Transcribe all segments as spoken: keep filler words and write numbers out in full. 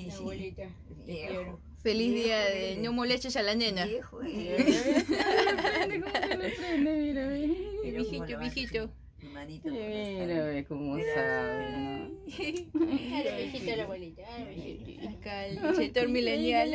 Sí, La sí. abuelita. Te Viejo. quiero. Feliz Viejo día de eres. no molestes a la nena. Viejo Mira, eres. ¿cómo se lo prende? Mira, mira. Mira Mijito, cómo levanta mijito. su- su manito por la Mira, espalda. ve cómo Mira, sabe, ¿no? Dale besito a la abuelita, dale besito. Acá el sector milenial.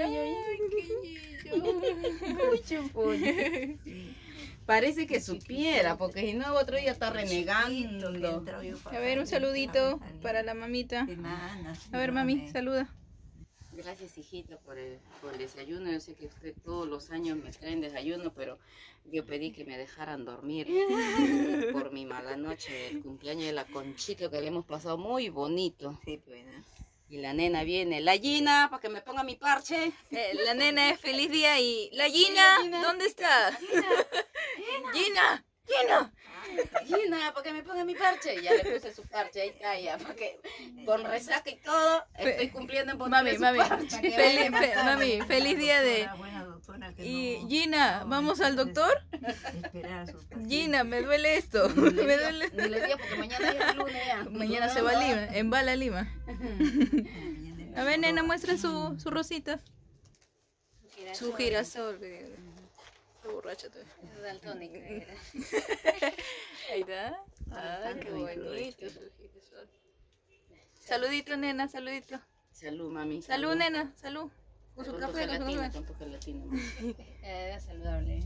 Mucho pollo. Parece que supiera, porque si no otro día está renegando. A ver, un saludito para la mamita. A ver, mami, saluda. Gracias, hijita, por el, por el desayuno. Yo sé que usted todos los años me traen desayuno, pero yo pedí que me dejaran dormir por mi mala noche del cumpleaños de la Conchita, que le hemos pasado muy bonito. Sí, pues, ¿no? Y la nena viene, la Gina, para que me ponga mi parche. Eh, la nena es feliz día y... ¡La Gina! ¿Dónde está? ¡Gina! ¡Gina! Gina, para que me ponga mi parche. Ya le puse su parche, ahí está ya, porque con resaca y todo, estoy cumpliendo en ponerle Mami, su mami, parche. feliz, fe- mami, feliz día de... Una buena doctora que Y no- Gina, no ¿vamos al doctor? esperar a sus pacientes. Gina, me duele esto. Ni le Me diga- duele. Ni le diga porque mañana ya es lunes ya. Mañana se va a Lima, en Bala Lima. A ver, nena, muestra su, su rosita. Su girasol. Está borracha todavía. Es daltónica, era. Ahí está. Ah, qué bonito su girasol. Saludito, nena, saludito. Salud, mami. Salud, nena, salud. Con su Con café, con su gelatina, café. con tu gelatina, mami. Era saludable.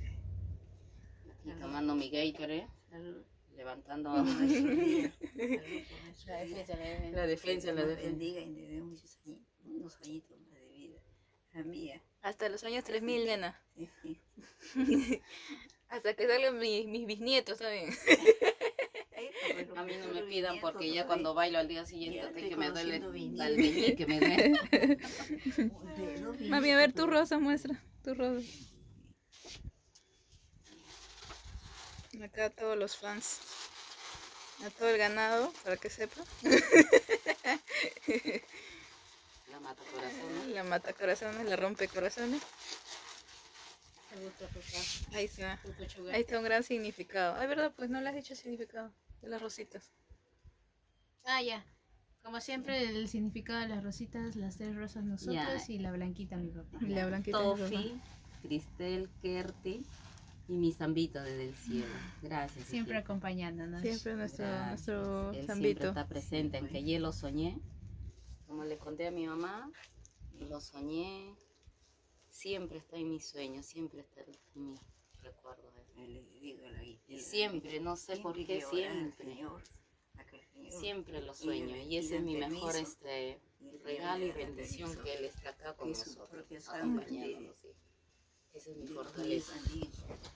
Y tomando mi Gatorade, levantando La defensa, la defensa. la defensa, la Dios defensa. bendiga y le dé muchos añitos, unos añitos más de vida. La mía. Hasta los años tres mil, nena. Sí, sí. Hasta que salgan mis, mis bisnietos también. A mí no me pidan porque ya cuando bailo al día siguiente Ya hasta estoy que me duele conociendo el veñí que me duele. Mami, a ver tu rosa, muestra. Tu rosa. Acá todos los fans. A todo el ganado, para que sepa. La mata corazón. La mata corazones, la rompe corazones. Me gusta tu Ahí está. pechuga. Ahí está un gran significado. Ay, verdad, pues no le has dicho el significado de las rositas. Ah, ya. Como siempre, el significado de las rositas, las tres rosas nosotros Ya. y la blanquita mi papá. Y la blanquita de rosa. Tofi, Cristel, Kerti y mi zambito desde el cielo. Gracias. Siempre hijita. acompañándonos. Siempre nuestro, Gracias. nuestro Él siempre zambito. está presente, aunque ayer lo soñé. Como le conté a mi mamá, lo soñé. Siempre está en mis sueños, siempre está en mis recuerdos. Y siempre, no sé por qué, siempre. Siempre lo sueño y ese es mi mejor este regalo y bendición, que Él está acá con nosotros, acompañándonos. Sí. Esa es mi fortaleza.